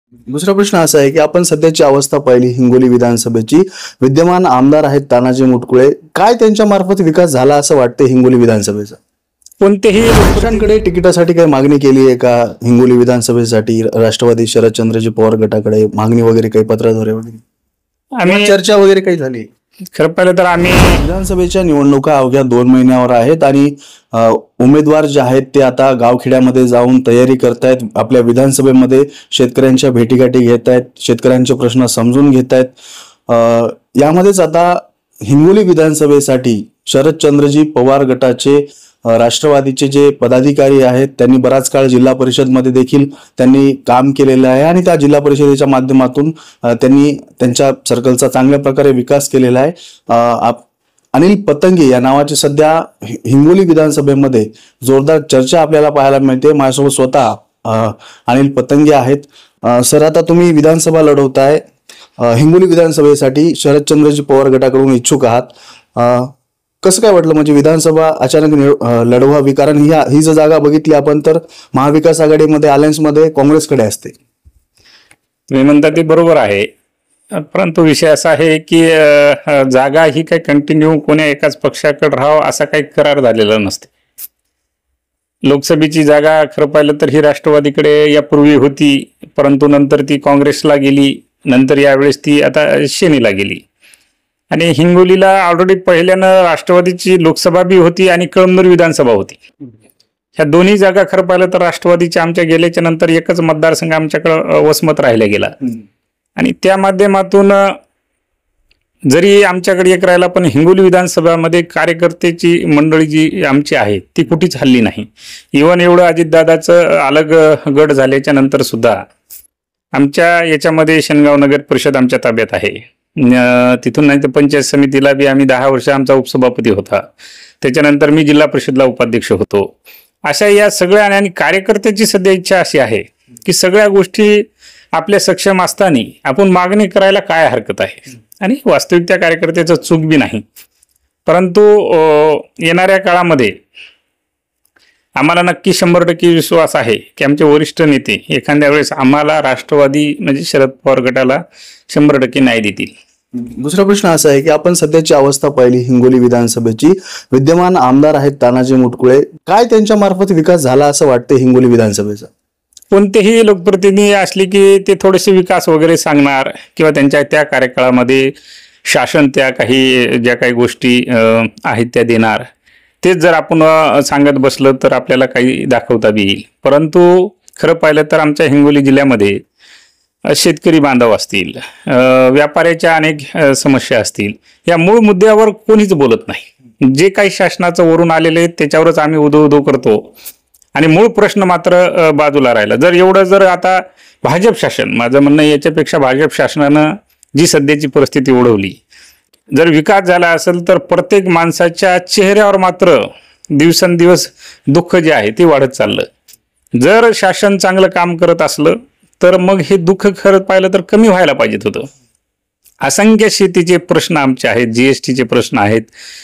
दुसरा प्रश्न असा आहे की आपण सध्याची अवस्था पाहिली हिंगोली विधानसभेची, विद्यमान आमदार आहेत तानाजी मुटकुळे, काय त्यांच्या मार्फत विकास झाला असं वाटतं हिंगोली विधानसभेचा? कोणतेही पक्षांकडे तिकिटासाठी काही मागणी केली आहे का? हिंगोली विधानसभेसाठी राष्ट्रवादी शरदचंद्रजी पवार गटाकडे मागणी वगैरे काही पत्राद्वारे वगैरे आम्ही चर्चा वगैरे काही झाली? खरं पाहिलं तर आम्ही विधानसभेच्या निवडणुका अवघ्या 2 महिन्यावर आहेत आणि उमेदवार जे आहेत ते आता गावखेड्यामध्ये जाऊन तयारी करतायत, आपल्या विधानसभेमध्ये शेतकऱ्यांच्या भेटीगाठी घेत आहेत, शेतकऱ्यांचे प्रश्न समजून घेत आहेत. यामध्येच आता हिंगोली विधानसभेसाठी शरदचंद्रजी पवार गटाचे राष्ट्रवादीचे जे पदाधिकारी आहेत त्यांनी बराच काळ जिल्हा परिषदमध्ये देखील त्यांनी काम केलेलं आहे आणि त्या जिल्हा परिषदेच्या माध्यमातून त्यांनी त्यांच्या सर्कलचा चांगल्या प्रकारे विकास केलेला आहे. अनिल पतंगे या नावाची सध्या हिंगोली विधानसभेमध्ये जोरदार चर्चा आपल्याला पाहायला मिळते. माझ्यासोबत स्वतः अनिल पतंगे आहेत. सर, आता तुम्ही विधानसभा लढवताय, हिंगोली विधानसभेसाठी शरदचंद्रजी पवार गटाकडून इच्छुक आहात. कसं काय वाटलं, म्हणजे विधानसभा अचानक लढवावी? कारण ही जर जागा बघितली आपण तर महाविकास आघाडीमध्ये अलायन्समध्ये काँग्रेसकडे असते. तुम्ही म्हणता ते बरोबर आहे, परंतु विषय असा आहे की जागा ही काही कंटिन्यू कोण्या एकाच पक्षाकडे राहावं असा काही करार झालेला नसते. लोकसभेची जागा खरं पाहिलं तर ही राष्ट्रवादीकडे यापूर्वी होती, परंतु नंतर ती काँग्रेसला गेली, नंतर यावेळेस ती आता सेनेला गेली. आणि हिंगोलीला ऑलरेडी पहिल्यानं राष्ट्रवादीची लोकसभा बी होती आणि कळमनुरी विधानसभा होती. ह्या दोन्ही जागा खरं पाहिलं तर राष्ट्रवादीच्या आमच्या गेल्याच्या नंतर एकच मतदारसंघ आमच्याकडं वसमत राहिला गेला आणि त्या माध्यमातून जरी आमच्याकडे एक राहिला पण हिंगोली विधानसभामध्ये कार्यकर्त्याची मंडळी जी आमची आहे ती कुठेच हल्ली नाही. इव्हन एवढं अजितदादाचं अलग गट झाल्याच्या नंतर सुद्धा आमच्या याच्यामध्ये शेनगाव नगर परिषद आमच्या ताब्यात आहे. तिथून नाही तर पंचायत समितीला बी आम्ही 10 वर्ष आमचा उपसभापती होता. त्याच्यानंतर मी जिल्हा परिषदला उपाध्यक्ष होतो. अशा या सगळ्या आणि कार्यकर्त्याची सध्या इच्छा अशी आहे की सगळ्या गोष्टी आपल्या सक्षम असताना आपण मागणी करायला काय हरकत आहे. आणि वास्तविक त्या कार्यकर्त्याचं चूक बी नाही, परंतु येणाऱ्या काळामध्ये आम्हाला नक्की 100% विश्वास आहे की आमचे वरिष्ठ नेते एखाद्या वेळेस आम्हाला राष्ट्रवादी म्हणजे शरद पवार गटाला 100% न्याय देतील. दुसरा प्रश्न असा आहे की आपण सध्याची अवस्था पाहिली हिंगोली विधानसभेची, विद्यमान आमदार आहेत तानाजी मुटकुळे, काय त्यांच्या मार्फत विकास झाला असं वाटतं हिंगोली विधानसभेचा? कोणतेही लोकप्रतिनिधी असले की ते थोडेसे विकास वगैरे सांगणार किंवा त्यांच्या त्या कार्यकाळामध्ये शासन त्या ज्या काही गोष्टी आहेत त्या देणार. तेच जर आपण सांगत बसलं तर आपल्याला काही दाखवता बी येईल. परंतु खरं पाहिलं तर आमच्या हिंगोली जिल्ह्यामध्ये शेतकरी बांधव असतील, व्यापाऱ्याच्या अनेक समस्या असतील, या मूळ मुद्द्यावर कोणीच बोलत नाही. जे काही शासनाचं वरून आलेले आहेत त्याच्यावरच आम्ही उदो करतो आणि मूळ प्रश्न मात्र बाजूला राहिला. जर आता भाजप शासन, माझं म्हणणं याच्यापेक्षा भाजप शासनानं जी सध्याची परिस्थिती ओढवली, जर विकास झाला असेल तर प्रत्येक माणसाच्या चेहऱ्यावर मात्र दिवसेंदिवस दुःख जे आहे ते वाढत चाललं. जर शासन चांगलं काम करत असलं तर मग हे दुःख खरं पाहिलं तर कमी व्हायला पाहिजेत होतं. असंख्य शेतीचे प्रश्न आमचे आहेत, जीएसटीचे प्रश्न आहेत.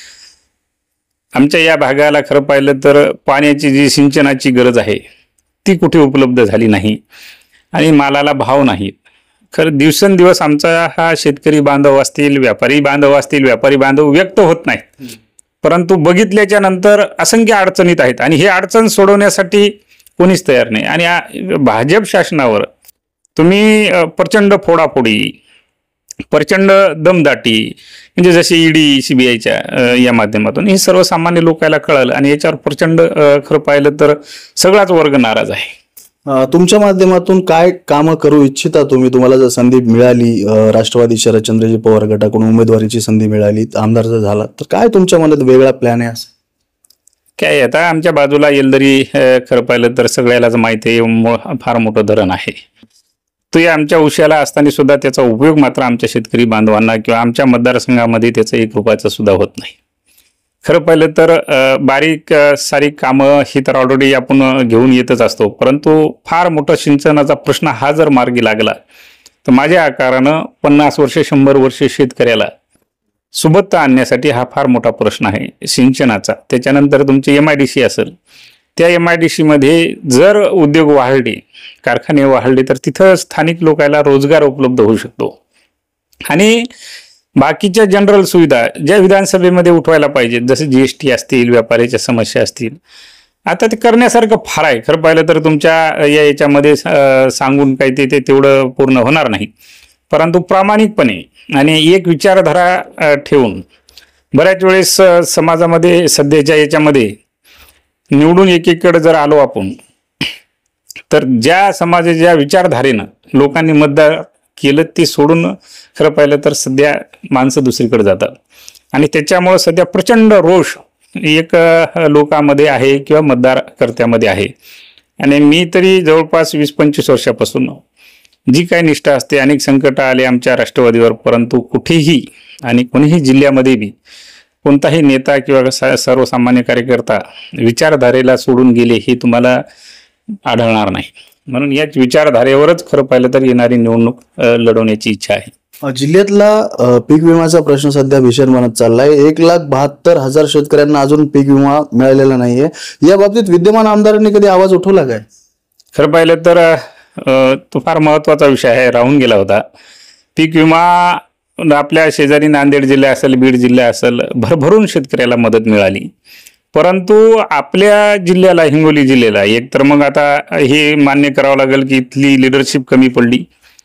आमच्या या भागाला खरं पाहिलं तर पाण्याची जी सिंचनाची गरज आहे ती कुठे उपलब्ध झाली नाही आणि मालाला भाव नाहीत. खरं दिवसेंदिवस आमचा हा शेतकरी बांधव असतील, व्यापारी बांधव व्यक्त होत नाहीत, परंतु बघितल्याच्या नंतर असंख्य अडचणीत आहेत आणि हे अडचण सोडवण्यासाठी कोणीच तयार नाही. आणि भाजप शासनावर तुम्ही प्रचंड फोडाफोडी, प्रचंड दमदाटी, म्हणजे जसे ईडी सीबीआयच्या या माध्यमातून हे सर्वसामान्य लोकांना कळलं आणि याच्यावर प्रचंड खरं पाहिलं तर सगळाच वर्ग नाराज आहे. तुमच्या माध्यमातून काय कामं करू इच्छिता तुम्ही? तुम्हाला जर संधी मिळाली, राष्ट्रवादी शरदचंद्रजी पवार गटाकडून उमेदवारीची संधी मिळाली, आमदार जर झाला तर काय तुमच्या मनात वेगळा प्लॅन आहे? असं काय, आता आमच्या बाजूला येलदरी खरं पाहिलं तर सगळ्यालाच माहिती आहे फार मोठं धरण आहे. तो या आमच्या उशाला असताना सुद्धा त्याचा उपयोग मात्र आमच्या शेतकरी बांधवांना किंवा आमच्या मतदारसंघामध्ये त्याचं 1 रुपयाचं सुद्धा होत नाही. खरं पाहिलं तर बारीक सारीक कामं ही तर ऑलरेडी आपण घेऊन येतच असतो, परंतु फार मोठा सिंचनाचा प्रश्न हा जर मार्गी लागला तर माझ्या आकारानं 50 वर्ष 100 वर्ष शेतकऱ्याला सुबत्ता आणण्यासाठी हा फार मोठा प्रश्न आहे सिंचनाचा. त्याच्यानंतर तुमची MIDC असेल त्या MIDC मध्ये जर उद्योग वाढले, कारखाने वाढले, तर तिथं स्थानिक लोकांना रोजगार उपलब्ध होऊ शकतो. आणि बाकीच्या जनरल सुविधा ज्या विधानसभेमध्ये उठवायला पाहिजेत, जसे GST असतील, व्यापाऱ्याच्या समस्या असतील, आता ते करण्यासारखं फार आहे. खरं पाहिलं तर तुमच्या याच्यामध्ये सांगून काही ते तेवढं पूर्ण होणार नाही. परंतु प्रामाणिकपणे आणि एक विचारधारा ठेवून बऱ्याच वेळेस समाजामध्ये सध्याच्या याच्यामध्ये निवडून एकीकडे जर आलो आपण, तर ज्या समाजाच्या विचारधारेनं लोकांनी मतदान केलं ते सोडून खरं पाहिलं तर सध्या माणसं दुसरीकडे जातात. आणि त्याच्यामुळं सध्या प्रचंड रोष एक लोकांमध्ये आहे किंवा मतदारकर्त्यामध्ये आहे. आणि मी तरी जवळपास 20-25 वर्षापासून जी काही निष्ठा असते, अनेक संकट आले आमच्या राष्ट्रवादीवर, परंतु कुठेही आणि कोणीही जिल्ह्यामध्ये बी कोणताही नेता किंवा सर्वसामान्य कार्यकर्ता विचारधारेला सोडून गेले हे तुम्हाला आढळणार नाही. म्हणून याच विचारधारेवरच खरं पाहिलं तर येणारी निवडणूक लढवण्याची इच्छा आहे. जिल्ह्यातला पीक विम्याचा प्रश्न सध्या भीषण बनत चाललाय. 1,72,000 शेतकऱ्यांना अजून पीक विमा मिळालेला नाहीये. या बाबतीत विद्यमान आमदारांनी कधी आवाज उठवला काय? खरं पाहिलं तर तो फार महत्वाचा विषय आहे, राहून गेला होता. पीक विमा आपल्या शेजारी नांदेड जिल्हा असेल, बीड जिल्हा असेल, भरभरून शेतकऱ्याला मदत मिळाली. परंतु आपल्या जिल्ह्याला, हिंगोली जिल्ह्याला एक तर मग आता हे मान्य करावं लागेल की इथली लिडरशिप कमी पडली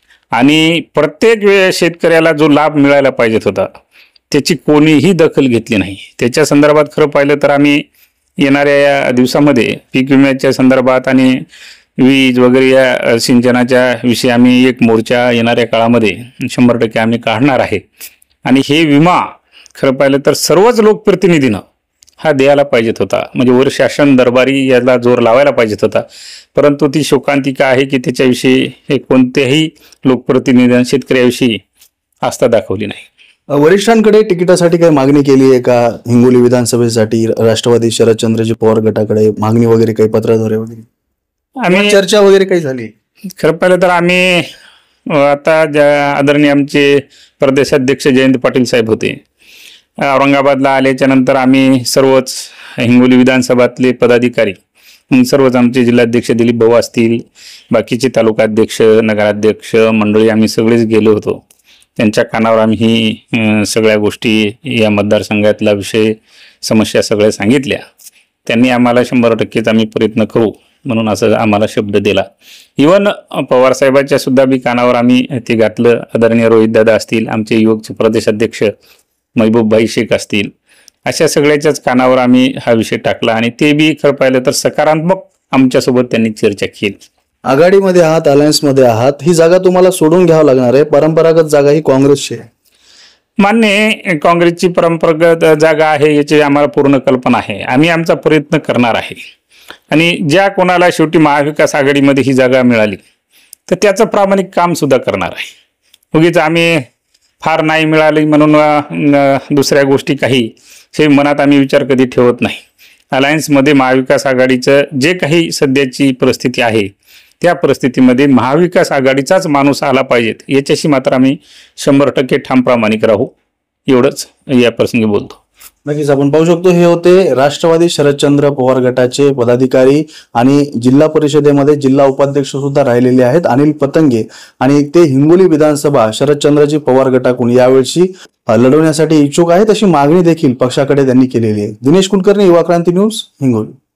आणि प्रत्येक शेतकऱ्याला जो लाभ मिळायला पाहिजे होता त्याची कोणीही दखल घेतली नाही. त्याच्या संदर्भात खरं पाहिलं तर आम्ही येणाऱ्या या दिवसामध्ये पीक विम्याच्या संदर्भात आणि वीज वगैरे या सिंचनाच्या विषयी आम्ही एक मोर्चा येणाऱ्या काळामध्ये 100% आम्ही काढणार आहे. आणि हे विमा खरं पाहिलं तर सर्वच लोकप्रतिनिधीनं हा द्यायला पाहिजेत होता, म्हणजे वर शासन दरबारी याला जोर लावायला पाहिजेत होता. परंतु ती शोकांतिका आहे की त्याच्याविषयी हे कोणत्याही लोकप्रतिनिधींनी शेतकऱ्याविषयी आस्था दाखवली नाही. वरिष्ठांकडे तिकिटासाठी काही मागणी केली आहे का? हिंगोली विधानसभेसाठी राष्ट्रवादी शरदचंद्रजी पवार गटाकडे मागणी वगैरे काही पत्राद्वारे वगैरे आम्ही चर्चा वगैरे काही झाली? खरं पाहिलं तर आम्ही आता आदरणीय आमचे प्रदेशाध्यक्ष जयंत पाटील साहेब होते, औरंगाबादला आल्याच्या नंतर आम्ही सर्वच हिंगोली विधानसभातले पदाधिकारी, सर्वच आमचे जिल्हाध्यक्ष दिलीप भाऊ असतील, बाकीचे तालुकाध्यक्ष, नगराध्यक्ष मंडळी आम्ही सगळेच गेलो होतो. त्यांच्या कानावर आम्ही सगळ्या गोष्टी या मतदारसंघातला विषय, समस्या सगळ्या सांगितल्या. त्यांनी आम्हाला 100%च आम्ही प्रयत्न करू म्हणून असं आम्हाला शब्द दिला. इवन पवार साहेबांच्या सुद्धा बी कानावर आम्ही ते घातलं. आदरणीय रोहित दादा असतील, आमचे युवकचे प्रदेशाध्यक्ष महबूबभाई शेख असतील, अशा सगळ्याच्याच कानावर आम्ही हा विषय टाकला आणि ते बी खरं पाहिलं तर सकारात्मक आमच्यासोबत त्यांनी चर्चा केली. आघाडीमध्ये आहात, अलायन्समध्ये आहात, ही जागा तुम्हाला सोडून घ्यावं लागणार आहे. परंपरागत जागा ही काँग्रेसची आहे. मान्य आहे, काँग्रेसची परंपरागत जागा आहे याची आम्हाला पूर्ण कल्पना आहे. आम्ही आमचा प्रयत्न करणार आहे आणि ज्या कोणाला शेवटी महाविकास आघाडीमध्ये ही जागा मिळाली तर त्याचं प्रामाणिक काम सुद्धा करणार आहे. उगीच आम्ही फार नाही मिळाली म्हणून दुसऱ्या गोष्टी काही हे मनात आम्ही विचार कधी ठेवत नाही. अलायन्समध्ये महाविकास आघाडीचं जे काही सध्याची परिस्थिती आहे त्या परिस्थितीमध्ये महाविकास आघाडीचाच माणूस आला पाहिजेत याच्याशी मात्र आम्ही 100% ठाम प्रामाणिक राहू, एवढंच या प्रसंगी बोलतो. नक्कीच आपण पाहू शकतो हे होते राष्ट्रवादी शरदचंद्र पवार गटाचे पदाधिकारी आणि जिल्हा परिषदेमध्ये जिल्हा उपाध्यक्ष सुद्धा राहिलेले आहेत अनिल पतंगे, आणि ते हिंगोली विधानसभा शरदचंद्रजी पवार गटाकडून यावेळी लढवण्यासाठी इच्छुक आहेत अशी मागणी देखील पक्षाकडे त्यांनी केलेली आहे. दिनेश कुलकर्णी, युवा क्रांती न्यूज, हिंगोली.